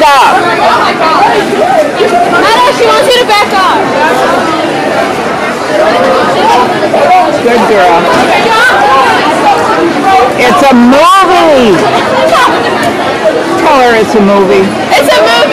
up. Anna, she wants you to back up. Good girl. It's a movie. Tell her it's a movie. It's a movie.